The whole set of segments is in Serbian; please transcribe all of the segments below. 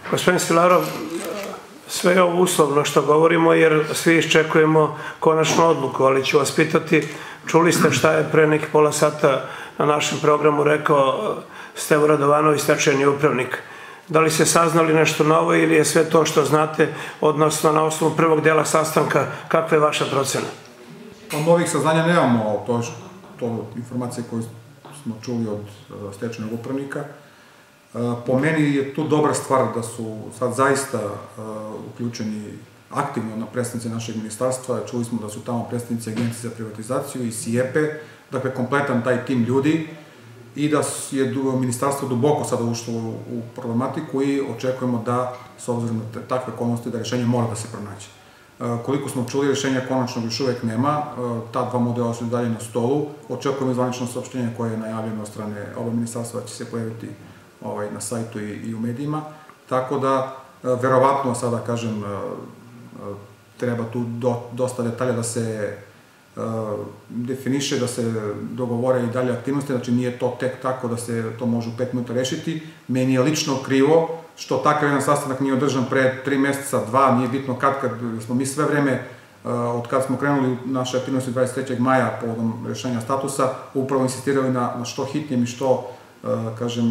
Gospodin Silarov, sve je ovo uslovno što govorimo jer svi iščekujemo konačnu odluku, ali ću vas pitati, čuli ste šta je pre nekih pola sata na našem programu rekao Stevo Radovanović, stečajni upravnik. Da li ste saznali nešto novo ili je sve to što znate, odnosno na osnovu prvog dela sastanka, kakva je vaša procena? Novih saznanja nemamo, to informacije koje smo čuli od stečajnog upravnika. Po meni je tu dobra stvar da su sad zaista uključeni aktivno predstavnici našeg ministarstva. Čuli smo da su tamo predstavnici Agencije za privatizaciju i SIEPE, dakle kompletan taj tim ljudi i da je ministarstvo duboko sada ušlo u problematiku i očekujemo da, s obzirom na takve okolnosti, da rešenje mora da se pronađe. Koliko smo čuli, rešenja konačnog još uvek nema, ta dva modela su dalje na stolu, očekujemo zvanično saopštenje koje je najavljeno od strane oba ministarstva da će se pojaviti na sajtu i u medijima, tako da verovatno sada, kažem, treba tu dosta detalja da se definiše, da se dogovore i dalje aktivnosti, znači nije to tek tako da se to može u 5 minuta rešiti. Meni je lično krivo što takav jedan sastanak nije održan pre 3 meseca, 2, nije bitno kad smo mi sve vreme, od kada smo krenuli naše aktivnosti 23. maja povodom rešenja statusa, upravo insistirali na što hitnijem i što, kažem,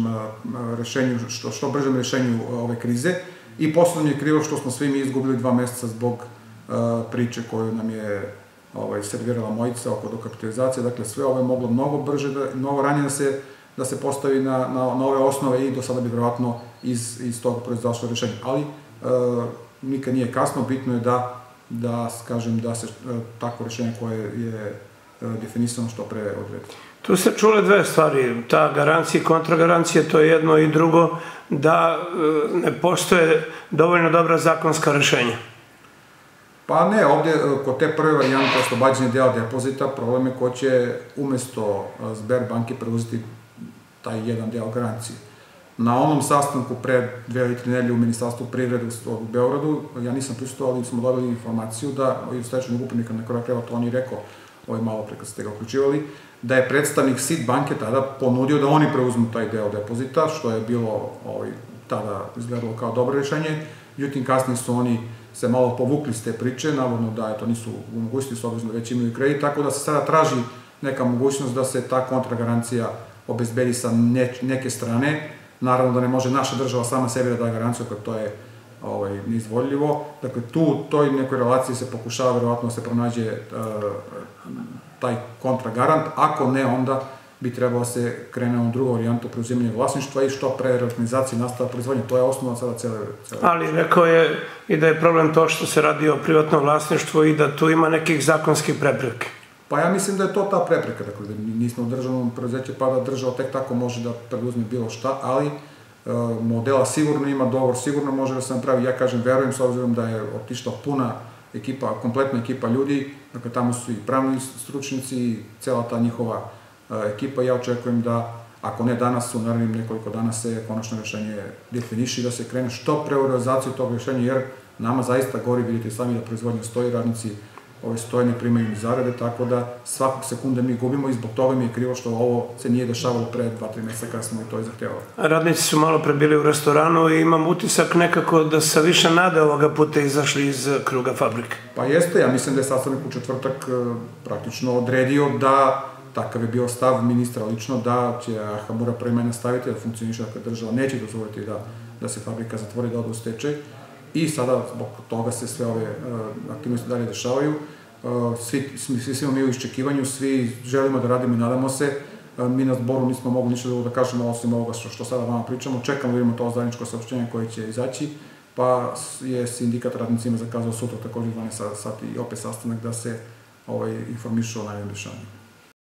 što bržem rešenju ove krize. I poslednje je krivo što smo svi mi izgubili 2 meseca zbog priče koju nam je servirala Mojica oko dokapitalizacije. Dakle, sve ovo je moglo mnogo brže, mnogo ranije da se postavi na ove osnove i do sada bi verovatno iz toga proizašlo rešenje. Ali nikad nije kasno, bitno je da se takvo rešenje koje je definisano što pre odredi. Tu se čule dve stvari, ta garancija i kontragarancija, to je jedno i drugo, da ne postoje dovoljno dobra zakonska rešenja. Pa ne, ovde kod te prve varijante oslobađanja dela depozita, problem je ko će umesto Sberbanke preuzeti taj jedan deo garancije. Na onom sastanku pre 2 ili 3 nedelje u Ministarstvu privrede u Beogradu, ja nisam prisutovao, ali smo dobili informaciju da, i stečajnog upravnika na kraju krajeva, to on i rekao, malo pre kad ste ga uključivali, da je predstavnik SID banke tada ponudio da oni preuzmu taj deo depozita, što je bilo tada izgledalo kao dobro rešenje. Međutim, kasnije su oni se malo povukli s te priče, navodno da to nisu u mogućnosti, s obzirom da već imaju kredit, tako da se sada traži neka mogućnost da se ta kontragarancija obezbedi sa neke strane. Naravno da ne može naša država sama sebi da da garanciju, kako to je neizvodljivo. Dakle, tu u toj nekoj relaciji se pokušava verovatno da se pronađe taj kontragarant, ako ne, onda bi trebalo se krene u drugu varijantu preuzimanja vlasništva i što pre reorganizacije nastava proizvodnje. To je osnova sada cele... Ali rekao je i da je problem to što se radi o privatnom vlasništvu i da tu ima nekih zakonskih prepreka. Pa ja mislim da je to ta prepreka, dakle, da nismo u državnom preduzeću, pa da država tek tako može da preduzme bilo šta, ali modela sigurno ima, dogovor sigurno može da se napravi. Ja kažem, verujem, s obzirom da je otišla puna ekipa, kompletna ekipa ljudi, dakle, tamo su i pravni stručnici i cela ta njihova ekipa. Ja očekujem da, ako ne danas, u narednim nekoliko dana se konačno rešenje definiši, da se krene što pre u realizaciju tog rešenja, jer nama zaista gori, vidite sami da proizvodnja stoji, radnici stoje, ne primaju ni zarade, tako da svakog sekunde mi gubimo i zbog toga mi je krivo što ovo se nije dešavalo pre 2-3 meseca kada smo i to i zahtevali. Radnici su malo pre bili u restoranu i imam utisak nekako da sa više nade ovoga puta izašli iz kruga fabrike. Pa jeste, ja mislim da je sastavnik u četvrtak praktično odredio da, takav je bio stav ministra lično, da će Arhamura prema nastaviti da funkcioniše, dakle država neće dozvoliti da se fabrika zatvori, da ode u stečaj. I sada, zbog toga se sve ove aktivnosti dalje dešavaju. Svi smo mi u iščekivanju, svi želimo da radimo i nadamo se. Mi na zboru nismo mogli ništa da kažemo osim ovoga što sada vama pričamo. Čekamo da vidimo to zajedničko saopštenje koje će izaći, pa je sindikat radnicima zakazao sutra također 12 sati i opet sastanak da se informišu o najnovijim dešavanjima.